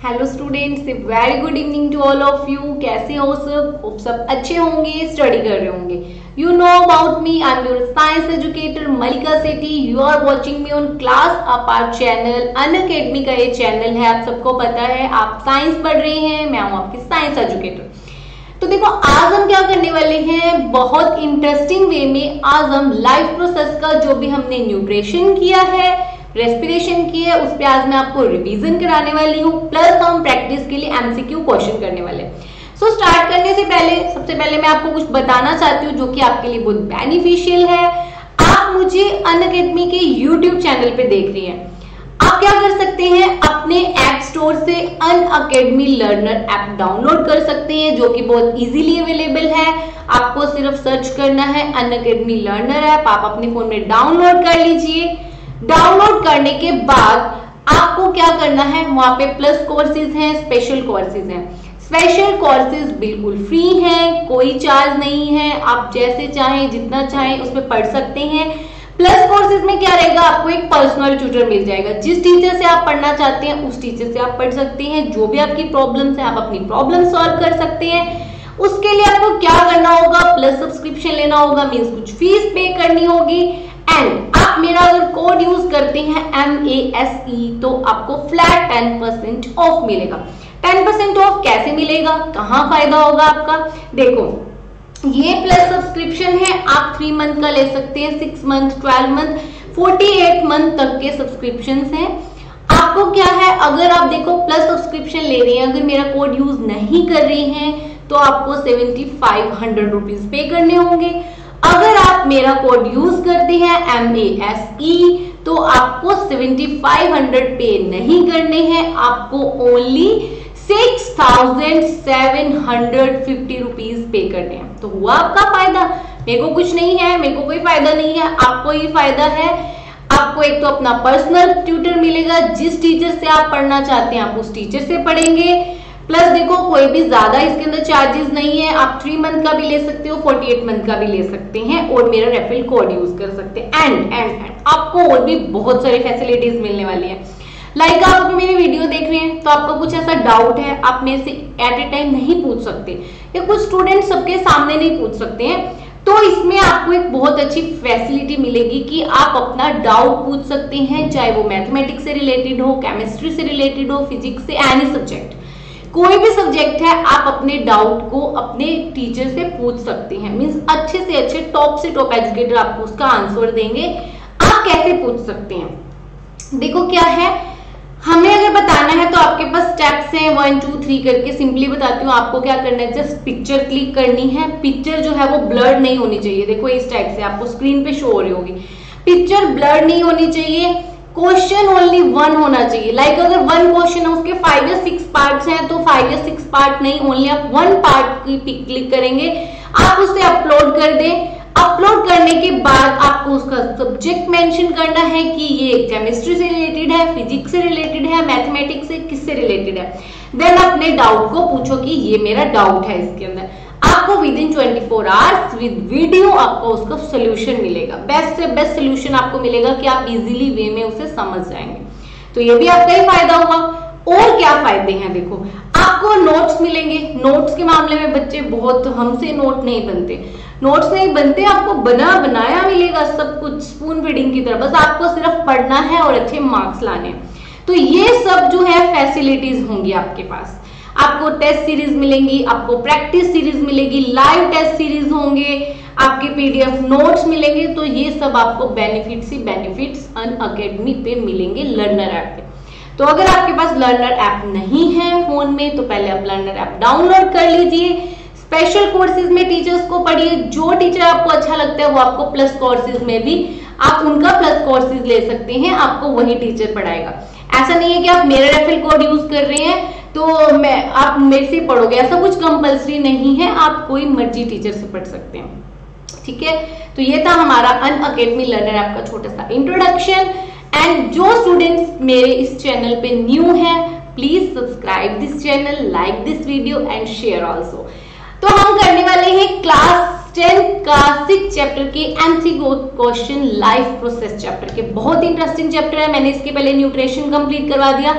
Hello students, very good evening to all of you. कैसे हो सब? होप सब अच्छे होंगे, स्टडी कर रहे होंगे। You know about me, I am your science educator Malika Sethi. You are watching me on class up our channel. Unacademy का ये चैनल है, आप सबको पता है। आप साइंस पढ़ रहे हैं, मैं हूं आपकी साइंस एजुकेटर। तो देखो, आज हम क्या करने वाले हैं, बहुत इंटरेस्टिंग वे में आज हम लाइफ प्रोसेस का जो भी हमने न्यूट्रिशन किया है, रेस्पिरेशन की है, उस पे आज मैं आपको रिवीजन कराने वाली हूँ। प्लस हम प्रैक्टिस के लिए एमसीक्यू क्वेश्चन करने वाले हैं। सो स्टार्ट करने से पहले सबसे पहले मैं आपको कुछ बताना चाहती हूँ जो कि आपके लिए बहुत बेनिफिशियल है। आप मुझे अनअकैडमी के यूट्यूब चैनल पे देख रही हैं। आप क्या कर सकते हैं, अपने ऐप स्टोर से अनअकैडमी लर्नर ऐप डाउनलोड कर सकते हैं, जो कि बहुत इजीली अवेलेबल है। आपको सिर्फ सर्च करना है अनअकैडमी लर्नर ऐप, आप अपने फोन में डाउनलोड कर लीजिए। डाउनलोड करने के बाद आपको क्या करना है, वहां पे प्लस कोर्सेज हैं, स्पेशल कोर्सेज हैं। स्पेशल कोर्सेज बिल्कुल फ्री हैं, कोई चार्ज नहीं है। आप जैसे चाहें, जितना चाहें उसमें पढ़ सकते हैं। प्लस कोर्सेज में क्या रहेगा, आपको एक पर्सनल ट्यूटर मिल जाएगा। जिस टीचर से आप पढ़ना चाहते हैं उस टीचर से आप पढ़ सकते हैं। जो भी आपकी प्रॉब्लम्स है, आप अपनी प्रॉब्लम सॉल्व कर सकते हैं। उसके लिए आपको क्या करना होगा, प्लस सब्सक्रिप्शन लेना होगा, मींस कुछ फीस पे करनी होगी। एंड आप मेरा अगर कोड यूज करते हैं MASE, तो आपको फ्लैट 10% ऑफ मिलेगा। 10% ऑफ कैसे मिलेगा, कहां फायदा होगा आपका? देखो, ये प्लस सब्सक्रिप्शन है, आप 3 मंथ का ले सकते हैं, 6 मंथ, 12 मंथ, 48 मंथ तक के सब्सक्रिप्शन हैं। आपको क्या है, अगर आप देखो प्लस सब्सक्रिप्शन ले रहे हैं, अगर मेरा कोड यूज नहीं कर रहे हैं तो आपको 7500 रुपीज पे करने होंगे। अगर आप मेरा कोड यूज करते हैं MASE, तो आपको 7500 पे नहीं करने हैं, आपको ओनली 6750 रुपीज पे करने हैं। तो हुआ आपका फायदा। मेरे को कुछ नहीं है, मेरे को कोई फायदा नहीं है, आपको ही फायदा है। आपको एक तो अपना पर्सनल ट्यूटर मिलेगा, जिस टीचर से आप पढ़ना चाहते हैं आप उस टीचर से पढ़ेंगे। प्लस देखो, कोई भी ज्यादा इसके अंदर चार्जेस नहीं है। आप 3 मंथ का भी ले सकते हो, 48 मंथ का भी ले सकते हैं और मेरा रेफरल कोड यूज कर सकते हैं। एंड आपको और भी बहुत सारी फैसिलिटीज मिलने वाली है। लाइक आप मेरी वीडियो देख रहे हैं तो आपका कुछ ऐसा डाउट है, आप मेरे से एट ए टाइम नहीं पूछ सकते, या कुछ स्टूडेंट सबके सामने नहीं पूछ सकते हैं, तो इसमें आपको एक बहुत अच्छी फैसिलिटी मिलेगी कि आप अपना डाउट पूछ सकते हैं, चाहे वो मैथमेटिक्स से रिलेटेड हो, केमिस्ट्री से रिलेटेड हो, फिजिक्स से, एनी सब्जेक्ट, कोई भी सब्जेक्ट है, आप अपने डाउट को अपने टीचर से पूछ सकते हैं। मींस अच्छे से अच्छे, टॉप से टॉप एजुकेटर आपको उसका आंसर देंगे। आप कैसे पूछ सकते हैं, देखो क्या है, हमें अगर बताना है तो आपके पास स्टेप्स हैं 1 2 3 करके। सिंपली बताती हूँ, आपको क्या करना है, जस्ट पिक्चर क्लिक करनी है। पिक्चर जो है वो ब्लर नहीं होनी चाहिए। देखो इस टाइप से आपको स्क्रीन पे शो हो रही होगी, पिक्चर ब्लर नहीं होनी चाहिए। क्वेश्चन ओनली 1 होना चाहिए। लाइक अगर 1 क्वेश्चन है, उसके 5 या 6 पार्ट्स हैं, तो 5 या 6 पार्ट नहीं, ओनली आप 1 पार्ट की पिक क्लिक करेंगे, आप उसे अपलोड कर दें। अपलोड करने के बाद आपको उसका सब्जेक्ट मेंशन करना है कि ये केमिस्ट्री से रिलेटेड है, फिजिक्स से रिलेटेड है, मैथमेटिक्स से, किससे रिलेटेड है। देन अपने डाउट को पूछो कि ये मेरा डाउट है इसके अंदर। आपको with in 24 hours with video आपको उसका सोल्यूशन मिलेगा। बेस्ट से बेस्ट सोल्यूशन आपको मिलेगा कि आप इजीली वे में उसे समझ जाएंगे। तो ये भी आपका ही फायदा हुआ। और क्या फायदे हैं, देखो आपको नोट्स मिलेंगे। नोट्स के मामले में बच्चे बहुत, हमसे नोट नहीं बनते, नोट्स नहीं बनते, आपको बना बनाया मिलेगा सब कुछ, स्पून फीडिंग की तरह। बस आपको सिर्फ पढ़ना है और अच्छे मार्क्स लाने हैं। तो ये सब जो है फैसिलिटीज होंगी आपके पास। आपको टेस्ट सीरीज मिलेंगी, आपको प्रैक्टिस सीरीज मिलेगी, लाइव टेस्ट सीरीज होंगे, आपके PDF नोट्स मिलेंगे। तो ये सब आपको बेनिफिट्स ही बेनिफिट्स अनअकैडमी पे मिलेंगे लर्नर ऐप पे। तो अगर आपके पास लर्नर ऐप नहीं है फोन में, तो पहले आप लर्नर ऐप डाउनलोड कर लीजिए। स्पेशल कोर्सेज में टीचर्स को पढ़िए, जो टीचर आपको अच्छा लगता है वो आपको प्लस कोर्सेज में भी आप उनका प्लस कोर्सेज ले सकते हैं, आपको वही टीचर पढ़ाएगा। ऐसा नहीं है कि आप मेरा रेफरल कोड यूज कर रहे हैं तो आप मेरे से पढ़ोगे, ऐसा कुछ कंपल्सरी नहीं है, आप कोई मर्जी टीचर से पढ़ सकते हैं। ठीक है, तो ये था हमारा अनअकैडमी लर्नर ऐप का छोटा सा इंट्रोडक्शन। एंड जो स्टूडेंट्स मेरे इस चैनल पे न्यू हैं, please subscribe this channel, like this video and share also. तो हम करने वाले हैं क्लास 10 का 6 चैप्टर के MCQ question life process chapter के। बहुत इंटरेस्टिंग चैप्टर है, मैंने इसके पहले न्यूट्रिशन कंप्लीट करवा दिया।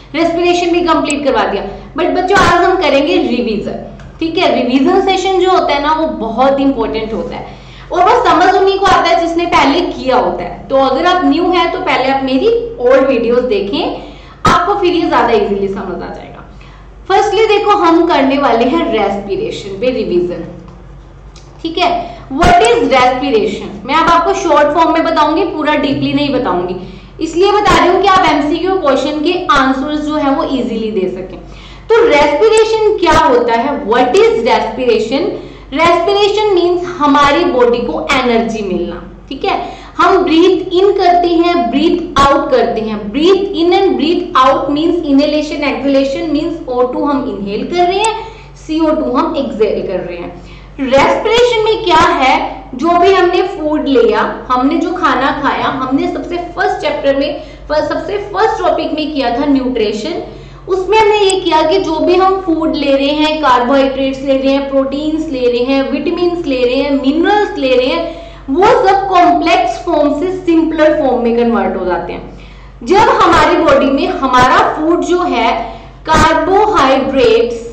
रेस्पिरेशन भी कंप्लीट करवा दिया। बट बच्चों आज हम करेंगे रिवीजन, ठीक है। रिवीजन सेशन जो होता है ना वो बहुत इंपॉर्टेंट होता है और वो समझ उन्हीं को आता है जिसने पहले किया होता है। तो अगर आप न्यू है तो पहले आप मेरी ओल्ड वीडियोस देखें, आपको फिर ये ज्यादा इजीली समझ आ जाएगा। फर्स्टली देखो हम करने वाले हैं रेस्पिरेशन पे रिवीजन, ठीक है। व्हाट इज रेस्पिरेशन, मैं अब आपको शॉर्ट फॉर्म में बताऊंगी, पूरा डीपली नहीं बताऊंगी, इसलिए बता रही हूँ कि आप एमसीक्यू क्वेश्चन के आंसर्स जो है वो इजीली दे सकें। तो रेस्पिरेशन क्या होता है, what is respiration. Respiration means हमारी बॉडी को एनर्जी मिलना, ठीक है। हम ब्रीथ इन करते हैं, ब्रीथ आउट करते हैं। Breathe in and breathe out means inhalation exhalation means O2 हम इनहेल कर रहे हैं, CO2 हम एक्सहेल कर रहे हैं। रेस्पिरेशन में क्या है, जो भी हमने फूड लिया, हमने जो खाना खाया, हमने सबसे फर्स्ट चैप्टर में सबसे फर्स्ट टॉपिक में किया था न्यूट्रिशन। उसमें हमने ये किया कि जो भी हम फूड ले रहे हैं, कार्बोहाइड्रेट्स ले रहे हैं, प्रोटीन्स ले रहे हैं, विटामिन्स ले रहे हैं, मिनरल्स ले रहे हैं, वो सब कॉम्प्लेक्स फॉर्म से सिंपलर फॉर्म में कन्वर्ट हो जाते हैं। जब हमारी बॉडी में हमारा फूड जो है कार्बोहाइड्रेट्स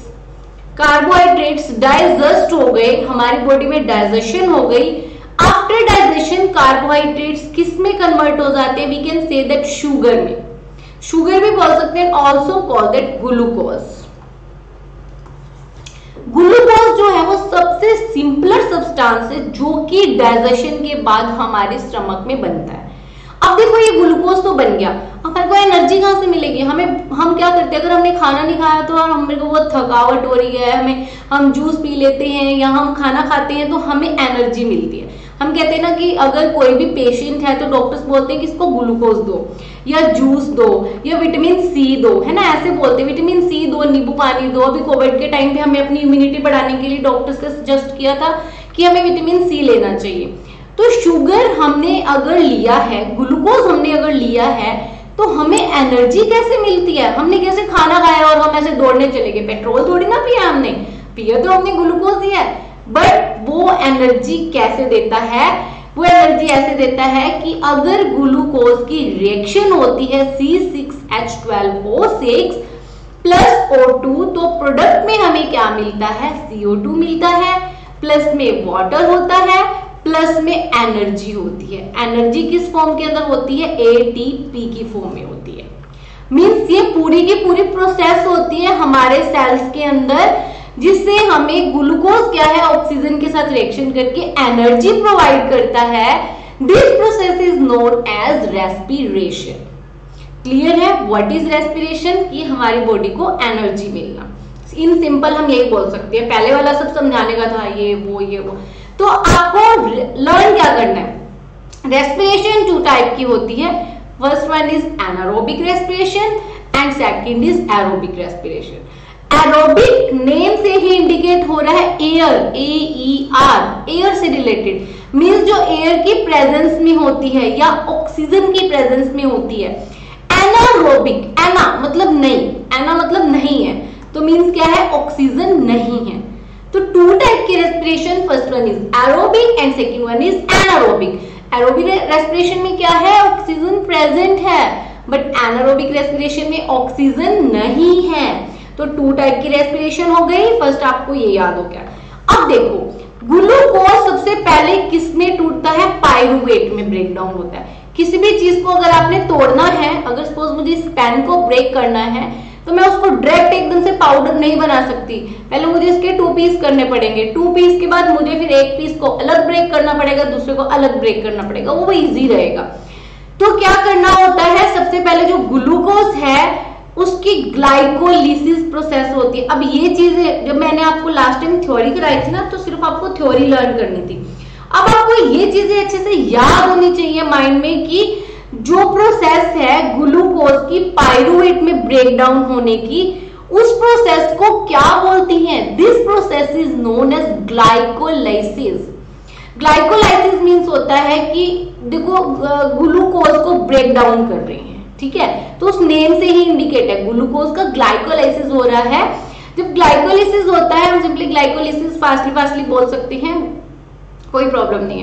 डाइजेस्ट हो गए, हमारी बॉडी में डाइजेशन हो गई। आफ्टर डाइजेशन कार्बोहाइड्रेट्स किस में कन्वर्ट हो जाते हैं, we can say that sugar में, शुगर भी बोल सकते हैं, also call that glucose. Glucose जो है वो सबसे सिंपलर सब्सटेंस है जो कि डाइजेशन के बाद हमारे स्टमक में बनता है। अब देखो ये ग्लूकोज तो बन गया, हमारे को एनर्जी कहां से मिलेगी, हम क्या करते हैं, अगर हमने खाना नहीं खाया तो हमें को बहुत थकावट हो रही है, हम जूस पी लेते हैं या हम खाना खाते हैं तो हमें एनर्जी मिलती है। हम कहते हैं ना कि अगर कोई भी पेशेंट है तो डॉक्टर्स बोलते हैं कि इसको ग्लूकोज दो या जूस दो या विटामिन सी दो, है ना, ऐसे बोलते हैं विटामिन सी दो, नींबू पानी दो। अभी कोविड के टाइम पे हमें अपनी इम्यूनिटी बढ़ाने के लिए डॉक्टर्स ने सजेस्ट किया था कि हमें विटामिन सी लेना चाहिए। तो शुगर हमने अगर लिया है, ग्लूकोज हमने अगर लिया है तो हमें एनर्जी कैसे मिलती है, हमने कैसे खाना खाया और हम ऐसे दौड़ने चले गए, पेट्रोल थोड़ी ना पिया हमने, पिया तो हमने ग्लूकोज दिया है। बट वो एनर्जी कैसे देता है, वो एनर्जी ऐसे देता है कि अगर ग्लूकोज की रिएक्शन होती है C6H12O6 प्लस O2 तो प्रोडक्ट में हमें क्या मिलता है, CO2 मिलता है, प्लस में वाटर होता है, प्लस में एनर्जी होती है। एनर्जी किस फॉर्म के अंदर होती है, ATP की फॉर्म में होती है। मींस ये पूरी की पूरी प्रोसेस होती है हमारे सेल्स के अंदर, जिससे हमें ग्लूकोज क्या है ऑक्सीजन के साथ रिएक्शन करके एनर्जी प्रोवाइड करता है। This process is known as respiration. Clear है, व्हाट इज रेस्पिरेशन, कि हमारी बॉडी को एनर्जी मिलना। इन सिंपल हम यही बोल सकते हैं, पहले वाला सब समझाने का था ये वो। तो आपको लर्न क्या करना है, रेस्पिरेशन 2 टाइप की होती है। First one is anaerobic respiration and second is aerobic respiration. Aerobic name से ही इंडिकेट हो रहा है एयर, AER, एयर से रिलेटेड, मींस जो एयर की प्रेजेंस में होती है या ऑक्सीजन की प्रेजेंस में होती है। एनारोबिक, एना मतलब नहीं, एना मतलब नहीं है, तो मींस क्या है, ऑक्सीजन नहीं है। तो 2 टाइप की respiration, first one is aerobic and second one is anaerobic. Aerobic respiration में क्या है, ऑक्सीजन प्रेजेंट है, बट एनारोबिक रेस्पिरेशन में ऑक्सीजन नहीं है। तो 2 टाइप की रेस्पिरेशन हो गई, फर्स्ट आपको ये याद हो गया। अब देखो ग्लूकोज सबसे पहले किस में टूटता है, पायरुवेट में ब्रेक डाउन होता है। किसी भी चीज को अगर आपने तोड़ना है, अगर सपोज मुझे इस पेन को ब्रेक करना है तो मैं उसको डायरेक्ट एकदम से पाउडर नहीं बना सकती, पहले मुझे इसके 2 पीस करने पड़ेंगे। 2 पीस के बाद मुझे फिर एक पीस को अलग ब्रेक करना पड़ेगा, दूसरे को अलग ब्रेक करना पड़ेगा, वो इजी रहेगा। तो क्या करना होता है, सबसे पहले जो ग्लूकोज है उसकी ग्लाइकोलिसिस प्रोसेस होती है। अब ये चीजें जब मैंने आपको लास्ट टाइम थ्योरी कराई थी ना, तो सिर्फ आपको थ्योरी लर्न करनी थी। अब आपको ये चीजें अच्छे से याद होनी चाहिए माइंड में कि जो प्रोसेस है ग्लूकोज की पायरुवेट में ब्रेक डाउन होने की, उस प्रोसेस को क्या बोलती हैं, this process is known as glycolysis. Glycolysis means होता है कि देखो ग्लूकोज को ब्रेक डाउन कर रहे हैं, ठीक है, तो उस नेम से ही इंडिकेट है ग्लूकोज का ग्लाइकोलाइसिस हो रहा है। जब ग्लाइकोलाइसिस होता है, हम सिंपली ग्लाइकोलाइसिस फास्टली बोल सकते हैं, कोई प्रॉब्लम नहीं है।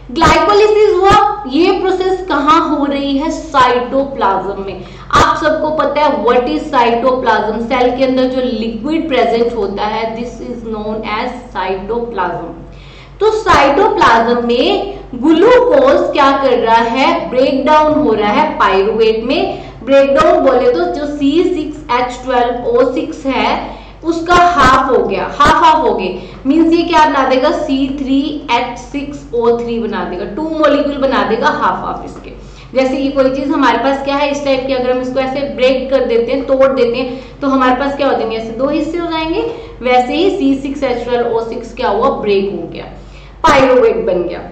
ग्लाइकोलिसिस हुआ, ये प्रोसेस कहाँ हो रही है? साइटोप्लाज्म में। आप सबको पता है व्हाट इज साइटोप्लाज्म, सेल के अंदर जो लिक्विड प्रेजेंट होता है, this is known as cytoplasm. तो साइटोप्लाज्म में ग्लूकोज क्या कर रहा है? ब्रेक डाउन हो रहा है पायरुवेट में। ब्रेकडाउन बोले तो जो C6H12O6 है उसका हाफ हो गया, हाफ हो गए, मींस ये क्या बना देगा? C3H6O3 बना देगा, 2 मॉलिक्यूल बना देगा हाफ इसके। जैसे कि कोई चीज हमारे पास क्या है इस टाइप की, अगर हम इसको ऐसे ब्रेक कर देते हैं, तोड़ देते हैं, तो हमारे पास क्या हो जाएंगे? ऐसे 2 हिस्से हो जाएंगे। वैसे ही C6H12O6 क्या हुआ? ब्रेक हो गया, पायरुवेट बन गया।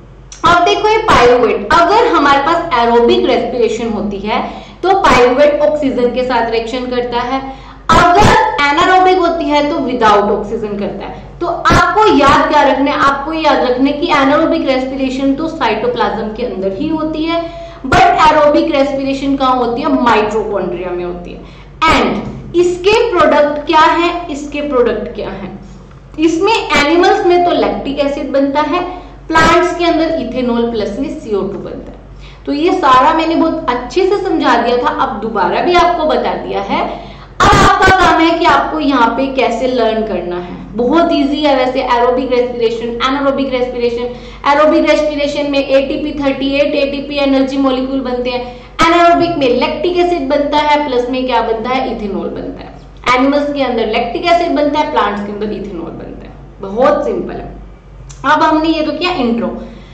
अब देखो ये पायरुवेट, अगर हमारे पास एरोबिक रेस्पिरेशन होती है तो पायरुवेट ऑक्सीजन के साथ रिएक्शन करता है, अगर एनारोबिक होती है तो विदाउट ऑक्सीजन करता है। तो आपको याद क्या रखना है? आपको याद रखना है कि एनारोबिक रेस्पिरेशन तो साइटोप्लाज्म के अंदर ही होती है, बट एरोबिक रेस्पिरेशन कहाँ होती है? माइटोकॉन्ड्रिया में होती है। एंड इसके प्रोडक्ट क्या है? इसके प्रोडक्ट क्या है? इसमें एनिमल्स में तो लैक्टिक एसिड बनता है, प्लांट्स के अंदर इथेनॉल प्लस में CO2 बनता है। तो ये सारा मैंने बहुत अच्छे से समझा दिया था, अब दोबारा भी आपको बता दिया है। अब आपका काम है कि आपको यहाँ पे कैसे लर्न करना है। बहुत इजी है वैसे, aerobic respiration, anaerobic respiration. Aerobic respiration में ATP 38 ATP एनर्जी मॉलिक्यूल बनते हैं, एनारोबिक में लैक्टिक एसिड बनता है, प्लस में क्या बनता है? इथेनॉल बनता है। एनिमल्स के अंदर लैक्टिक एसिड बनता है, प्लांट्स के अंदर इथेनॉल बनता है। बहुत सिंपल है। अब हमने ये तो किया इंट्रो।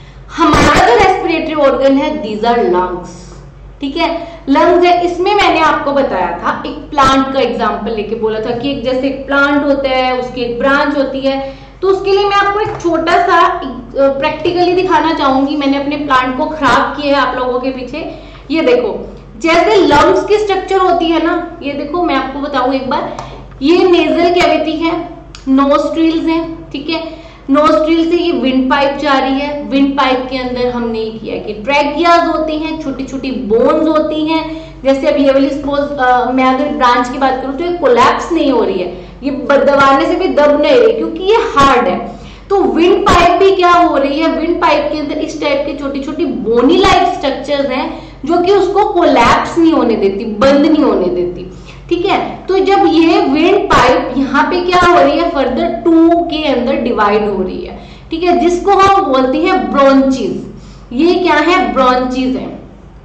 हमारा जो रेस्पिरेटरी ऑर्गन है, दीज आर लंग्स, ठीक है, लंग्स है। इसमें मैंने आपको बताया था, एक प्लांट का एग्जांपल लेके बोला था कि एक जैसे एक प्लांट होता है, उसकी एक ब्रांच होती है, तो उसके लिए मैं आपको एक छोटा सा प्रैक्टिकली दिखाना चाहूंगी। मैंने अपने प्लांट को खराब किया है आप लोगों के पीछे। ये देखो, जैसे लंग्स की स्ट्रक्चर होती है ना, ये देखो मैं आपको बताऊं एक बार, ये नेजल कैविटी है, नोस्ट्रिल्स है, ठीक है, नोस्ट्रिल से ये विंड पाइप जा रही है, विंड पाइप के अंदर हमने ये किया कि ट्रैकियाज होती हैं, छोटी छोटी बोन्स होती हैं। जैसे अभी ये वाली सपोज मैं अगर ब्रांच की बात करूं तो ये कोलैप्स नहीं हो रही है, ये दबाने से भी दब नहीं रही क्योंकि ये हार्ड है। तो विंड पाइप भी क्या हो रही है? विंड पाइप के अंदर इस टाइप के छोटी छोटी बोनी लाइक स्ट्रक्चर्स हैं जो कि उसको कोलैप्स नहीं होने देती, बंद नहीं होने देती, ठीक है। तो जब ये विंड पाइप यहाँ पे क्या हो रही है? फर्दर 2 के अंदर डिवाइड हो रही है, ठीक है, जिसको हम बोलते हैं ब्रोंचीज। ये क्या है? ब्रोंचीज है,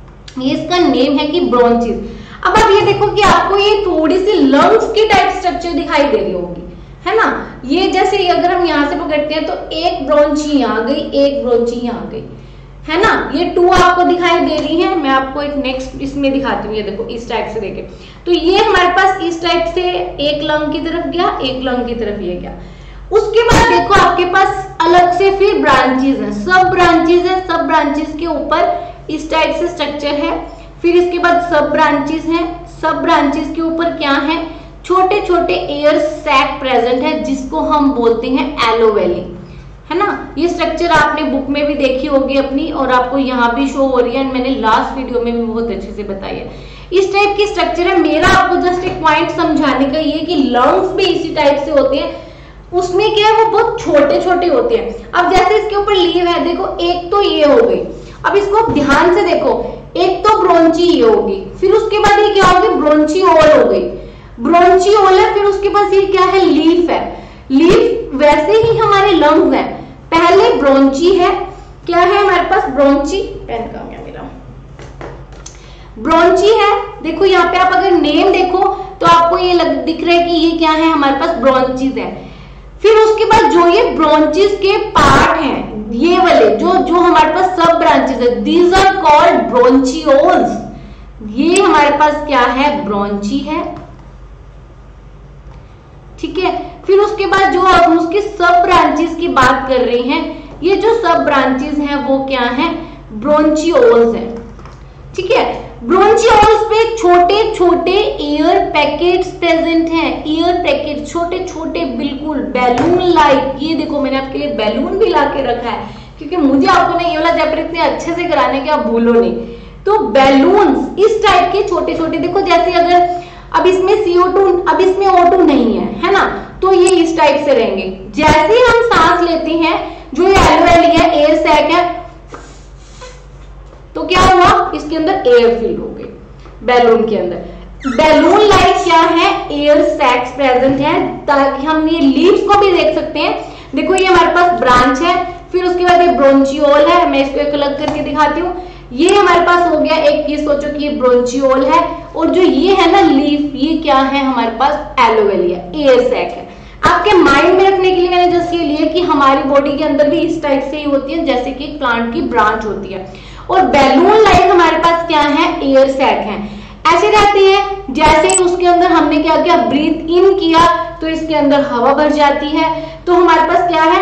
ये इसका नेम है कि ब्रोंचीज। अब आप ये देखो कि आपको ये थोड़ी सी लंग्स की टाइप स्ट्रक्चर दिखाई दे रही होगी, है ना। ये जैसे अगर हम यहाँ से पकड़ते हैं तो एक ब्रोंची यहाँ गई, एक ब्रोंची यहाँ गई, है ना। ये 2 आपको दिखाई दे रही है। मैं आपको एक नेक्स्ट इसमें दिखाती हूँ, ये देखो इस टाइप से देखे तो ये हमारे पास इस टाइप से एक लंग की तरफ गया, एक लंग की तरफ ये गया। उसके बाद देखो आपके पास अलग से फिर ब्रांचेस हैं, सब ब्रांचेस है, सब ब्रांचेस के ऊपर इस टाइप से स्ट्रक्चर है। फिर इसके बाद सब ब्रांचेस हैं, सब ब्रांचेस के ऊपर क्या है? छोटे छोटे एयर सैक प्रेजेंट है जिसको हम बोलते हैं एलोवेली, है ना। ये स्ट्रक्चर आपने बुक में भी देखी होगी अपनी, और आपको यहाँ भी शो हो रही है, मैंने लास्ट वीडियो में भी बहुत अच्छे से बताई है। इस टाइप की स्ट्रक्चर है। मेरा आपको जस्ट एक पॉइंट समझाने का ये कि लंग्स भी इसी टाइप से होते हैं, उसमें क्या है वो बहुत छोटे छोटे होते हैं। अब जैसे इसके ऊपर लीव है, देखो एक तो ये हो गई, अब इसको आप ध्यान से देखो, एक तो ब्रोंची ये होगी, फिर उसके बाद ये क्या होगी? ब्रोंचीओल हो गई, ब्रोंचीओल है, फिर उसके पास ये क्या है? लीफ है। लीफ वैसे ही हमारे लंग्स हैं, पहले ब्रोंची है, क्या है हमारे पास? ब्रोंची, पेन कहाँ गया मेरा? ब्रोंची है। देखो यहाँ पे आप अगर नेम देखो तो आपको ये दिख रहा है कि ये क्या है? हमारे पास ब्रोंचीज है। फिर उसके बाद जो ये ब्रोंचीज के पार्ट हैं, ये वाले जो हमारे पास सब ब्रांचेस है, दीज आर कॉल्ड ब्रोंचियोल्स। ये हमारे पास क्या है? ब्रोंची है, ठीक है। फिर उसके बाद जो हम उसकी सब ब्रांचेस की बात कर रहे हैं, ये जो सब ब्रांचेस हैं वो क्या हैं? ब्रोंचियोल्स हैं, ठीक है। ब्रोंचियोल्स पे छोटे छोटे एयर पैकेट्स प्रेजेंट हैं, एयर पैकेट छोटे छोटे बिल्कुल बैलून लाइक। ये देखो मैंने आपके लिए बैलून भी ला के रखा है क्योंकि मुझे आपको ना ये वाला चैप्टर इतने अच्छे से कराने के आप भूलो नहीं। तो बैलून्स इस टाइप के छोटे छोटे, देखो जैसे अगर अब इसमें CO2, अब इसमें O2 नहीं है ना, तो ये इस टाइप से रहेंगे। जैसे ही हम सांस लेते हैं, जो ये एलोवेली है, एयर सैक है, तो क्या हुआ, इसके अंदर एयर फिल हो गई बैलून के अंदर। बैलून लाइक क्या है, एयर सैक्स प्रेजेंट है, ताकि हम ये लीव्स को भी देख सकते हैं। देखो ये हमारे पास ब्रांच है, फिर उसके बाद ये ब्रोंचियोल है, मैं इसको एक अलग करके दिखाती हूँ। ये हमारे पास हो गया एक, ये सोचो कि ये ब्रोंचियोल है, और जो ये है ना लीफ, ये क्या है हमारे पास एलोवेलिया, एयर सैक है। आपके माइंड में रखने के लिए मैंने जस्ट ये लिया कि हमारी बॉडी के अंदर भी इस टाइप से ही होती है जैसे कि प्लांट की ब्रांच होती है। और बैलून लाइक हमारे पास क्या है, एयर सैक है। ऐसे रहती है जैसे ही उसके अंदर हमने क्या किया, ब्रीथ इन किया तो इसके अंदर हवा भर जाती है, तो हमारे पास क्या है,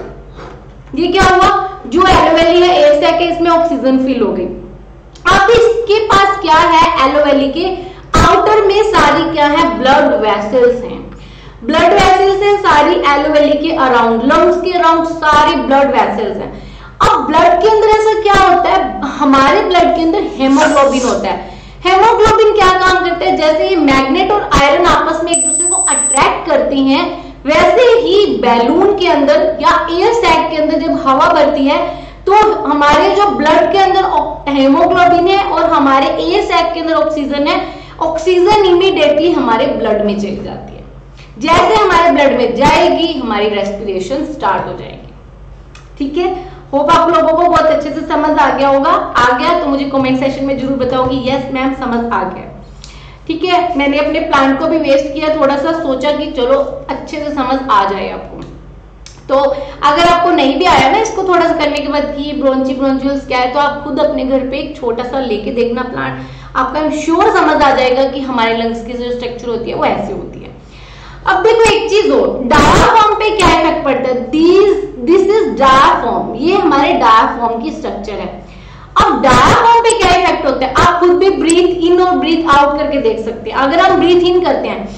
ये क्या हुआ, जो एलोवेली है एयर सैक है, इसमें ऑक्सीजन फिल हो गई। अब इसके पास क्या है, एलोवेली के आउटर में सारी क्या है, ब्लड वेसल्स हैं। ब्लड वेसल्स हैं सारी एलोवेली के अराउंड, लंग्स के अराउंड सारे ब्लड वेसल्स हैं। अब ब्लड के अंदर ऐसा क्या होता है, हमारे ब्लड के अंदर हेमोग्लोबिन होता है। हेमोग्लोबिन क्या काम करता है, जैसे ये मैग्नेट और आयरन आपस में एक दूसरे को अट्रैक्ट करती हैं, वैसे ही बैलून के अंदर या एयर सैक के अंदर जब हवा भरती है तो हमारे जो ब्लड के अंदर हेमोग्लोबिन है और हमारे एयर सैक के अंदर ऑक्सीजन है, ऑक्सीजन इमीडिएटली हमारे ब्लड में चली जाती है। जैसे हमारे ब्लड में जाएगी हमारी रेस्पिरेशन स्टार्ट हो जाएगी। ठीक है, होप आप लोगों को बहुत अच्छे से समझ आ गया होगा। आ गया तो मुझे कमेंट सेशन में जरूर बताओगी यस मैम समझ आ गया। ठीक है, मैंने अपने प्लांट को भी वेस्ट किया, थोड़ा सा सोचा कि चलो अच्छे से समझ आ जाए आपको। तो अगर आपको नहीं भी आया ना इसको थोड़ा सा करने के बाद कि ब्रोंचियोल्स क्या है, तो आप खुद अपने घर पे एक छोटा सा लेके देखना प्लांट, आपका श्योर समझ आ जाएगा कि हमारे लंग्स की जो स्ट्रक्चर होती है वो ऐसी होती है। अब देखो एक चीज हो, डायाफ्राम पे क्या इफेक्ट पड़ता है, दिस इज डायाफ्राम, ये हमारे डायाफ्राम की स्ट्रक्चर है। अब डायाफ्राम पे क्या इफेक्ट होता है, आप खुद भी ब्रीथ इन और ब्रीथ आउट करके देख सकते हैं। अगर हम ब्रीथ इन करते हैं,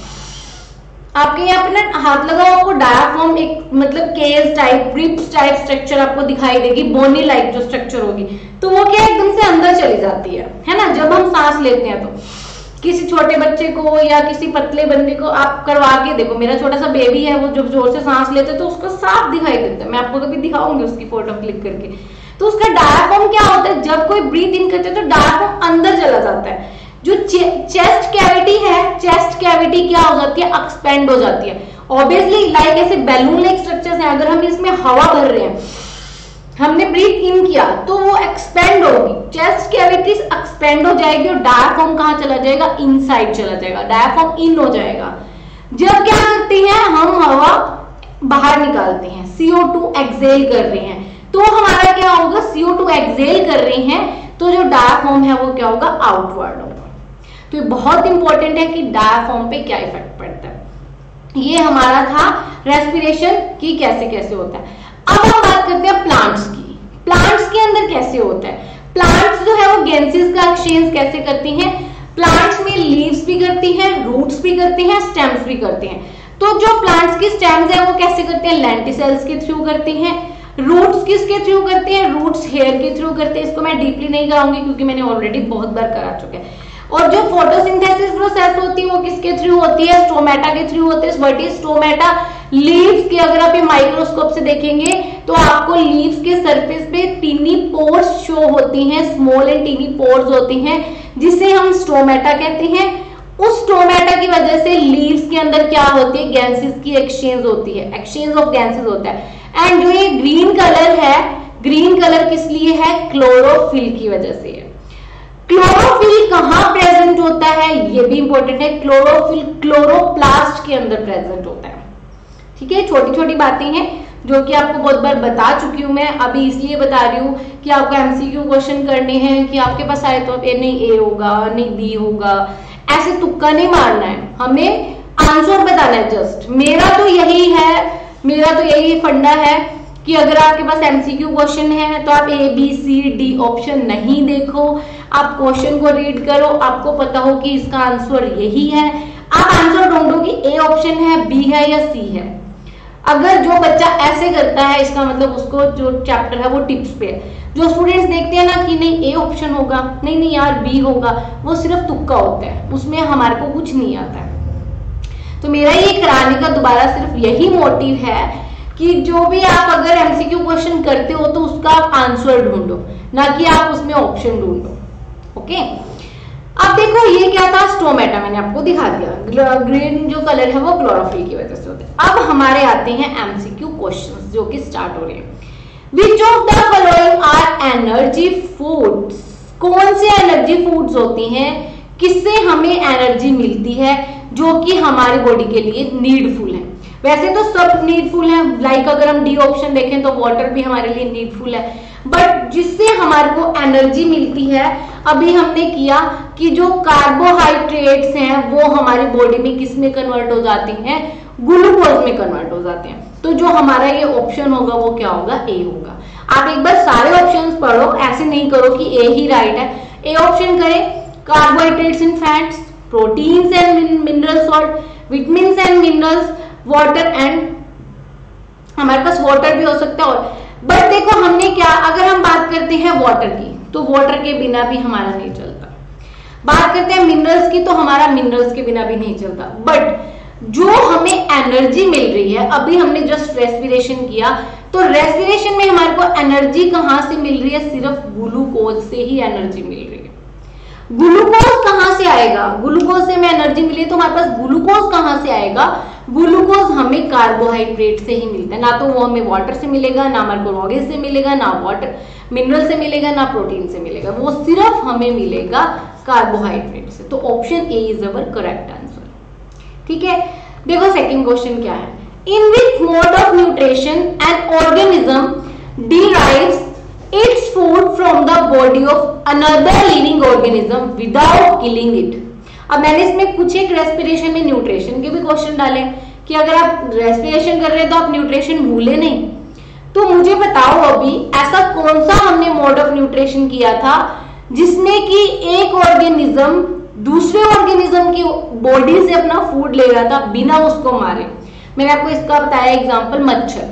आपके यहाँ पे ना हाथ लगाओ, आपको डायाफ्राम एक मतलब cage type, ribs type structure आपको दिखाई देगी, बोनी लाइक जो स्ट्रक्चर होगी, तो वो क्या एकदम से अंदर चली जाती है ना। जब हम सांस लेते हैं तो किसी छोटे बच्चे को या किसी पतले बंदे को आप करवा के देखो, मेरा छोटा सा बेबी है, वो जब जोर से सांस लेते तो उसको साफ दिखाई देता है। मैं आपको कभी दिखाऊंगी उसकी फोटो क्लिक करके। तो उसका डायाफ्राम क्या होता है, जब कोई ब्रीथ इन करते हैं तो डायाफ्राम अंदर चला जाता है। जो चेस्ट कैविटी है, चेस्ट कैविटी क्या हो जाती है, एक्सपेंड हो जाती है। ऑब्वियसली लाइक ऐसे बैलून लाइक स्ट्रक्चर्स हैं, अगर हम इसमें हवा भर रहे हैं, हमने ब्रीथ इन किया तो वो एक्सपेंड होगी, चेस्ट कैविटी एक्सपेंड हो जाएगी और डायाफ्राम कहां चला जाएगा, इनसाइड चला जाएगा, डायाफ्राम इन हो जाएगा। जब क्या करते हैं हम हवा बाहर निकालते हैं, CO2 एक्सेल कर रहे हैं, तो हमारा क्या होगा, CO2 एक्सेल कर रहे हैं तो जो डायाफ्राम है वो क्या होगा, आउटवर्ड होगा। तो ये बहुत इंपॉर्टेंट है कि डायाफ्राम पे क्या इफेक्ट पड़ता है। ये हमारा था रेस्पिरेशन की कैसे कैसे होता है। अब हम बात करते हैं प्लांट्स की। प्लांट्स के अंदर कैसे होता है, प्लांट्स जो है वो गैसेस का एक्सचेंज कैसे करती हैं। प्लांट्स में लीव्स भी करती हैं, रूट्स भी करती हैं, स्टेम्स भी करती हैं। तो जो प्लांट्स की स्टेम्स है वो कैसे करते हैं, लेंटिसेल्स के थ्रू करती हैं। रूट्स किसके थ्रू करते हैं, रूट्स हेयर के थ्रू करते हैं। इसको मैं डीपली नहीं कराऊंगी क्योंकि मैंने ऑलरेडी बहुत बार करा चुका है। और जो फोटोसिंथेसिस प्रोसेस होती है वो किसके थ्रू होती है, स्टोमेटा के थ्रू होती है। व्हाट इज स्टोमेटा, लीव्स के अगर आप ये माइक्रोस्कोप से देखेंगे तो आपको लीव्स के सरफेस पे टीनी पोर्स शो होती हैं, स्मॉल एंड टीनी पोर्स होती हैं, जिसे हम स्टोमेटा कहते हैं। उस स्टोमेटा की वजह से लीव्स के अंदर क्या होती है, गैसेस की एक्सचेंज होती है, एक्सचेंज ऑफ गैसेस होता है। एंड जो ये ग्रीन कलर है, ग्रीन कलर किस लिए है, क्लोरोफिल की वजह से है। क्लोरोफिल कहां प्रेजेंट होता है, ये भी इंपॉर्टेंट है। क्लोरोफिल क्लोरोप्लास्ट के अंदर प्रेजेंट होता है। ठीक है, छोटी छोटी बातें हैं जो कि आपको बहुत बार बता चुकी हूं मैं, अभी इसलिए बता रही हूं कि आपको MCQ क्वेश्चन करने हैं कि आपके पास आए तो नहीं A होगा, नहीं B होगा, ऐसे तुक्का नहीं मारना है, हमें आंसर बताना है जस्ट। मेरा तो यही फंडा है कि अगर आपके पास MCQ क्वेश्चन है तो आप A B C D option नहीं देखो, आप क्वेश्चन को रीड करो, आपको पता हो कि इसका आंसर यही है, आप आंसर ढूंढो कि A ऑप्शन है, B है या C है। अगर जो बच्चा ऐसे करता है इसका मतलब उसको जो चैप्टर है वो टिप्स पे है। जो स्टूडेंट्स देखते हैं ना कि नहीं A ऑप्शन होगा, नहीं यार B होगा, वो सिर्फ तुक्का होता है, उसमें हमारे को कुछ नहीं आता है। तो मेरा ये कराने का दोबारा सिर्फ यही मोटिव है कि जो भी आप अगर MCQ क्वेश्चन करते हो तो उसका आप आंसर ढूंढो, ना कि आप उसमें ऑप्शन ढूंढो। ओके, अब देखो ये क्या था, स्टोमेटा, मैंने आपको दिखा दिया, ग्रीन जो कलर है वो क्लोरोफिल की वजह से होता है। अब हमारे आते हैं एमसीक्यू क्वेश्चंस जो कि स्टार्ट हो रहे हैं। Which of the following are energy foods, कौन से एनर्जी फूड्स होती हैं, किससे हमें एनर्जी मिलती है जो कि हमारी बॉडी के लिए नीडफुल है। वैसे तो सब नीडफुल है, लाइक अगर हम डी ऑप्शन देखें तो वाटर भी हमारे लिए नीडफुल है, बट जिससे हमारे को एनर्जी मिलती है, अभी हमने किया कि जो कार्बोहाइड्रेट्स हैं वो हमारी बॉडी में किस में कन्वर्ट हो जाती हैं, ग्लूकोज में कन्वर्ट हो जाते हैं। तो जो हमारा ये ऑप्शन होगा वो क्या होगा, ए होगा। आप एक बार सारे ऑप्शंस पढ़ो, ऐसे नहीं करो कि ए ही राइट है। ए ऑप्शन करें, carbohydrates and fats, proteins and minerals, salt, vitamins and minerals, water and, हमारे पास वाटर भी हो सकता है। और बट देखो हमने क्या, अगर हम बात करते हैं वाटर की तो वाटर के बिना भी हमारा नहीं चलता, बात करते हैं मिनरल्स की तो हमारा मिनरल्स के बिना भी नहीं चलता। बट जो हमें एनर्जी मिल रही है, अभी हमने जस्ट रेस्पिरेशन किया, तो रेस्पिरेशन में हमारे को एनर्जी कहां से मिल रही है, सिर्फ ग्लूकोज से ही एनर्जी मिल रही है। ग्लूकोज कहां से आएगा, ग्लूकोज से हमें एनर्जी मिली तो हमारे पास ग्लूकोज कहां से आएगा, ग्लूकोज हमें कार्बोहाइड्रेट से ही मिलता है। ना तो वो हमें वाटर से मिलेगा, ना हमारे को ऑर्गेन से मिलेगा, ना वाटर मिनरल से मिलेगा, ना प्रोटीन से मिलेगा, वो सिर्फ हमें मिलेगा कार्बोहाइड्रेट से। तो option A is our correct answer. ठीक है, देखो सेकंड क्वेश्चन क्या है, in which mode of nutrition an organism derives its food from the body of another living organism without killing it. अब मैंने इसमें कुछ एक रेस्पिरेशन में न्यूट्रिशन के भी क्वेश्चन डाले कि अगर आप रेस्पिरेशन कर रहे हैं तो आप न्यूट्रिशन भूले नहीं। तो मुझे बताओ अभी ऐसा कौन सा हमने मोड ऑफ न्यूट्रिशन किया था जिसमें कि एक ऑर्गेनिज्म दूसरे ऑर्गेनिज्म की बॉडी से अपना फूड ले रहा था बिना उसको मारे। मैंने आपको इसका बताया एग्जांपल, मच्छर,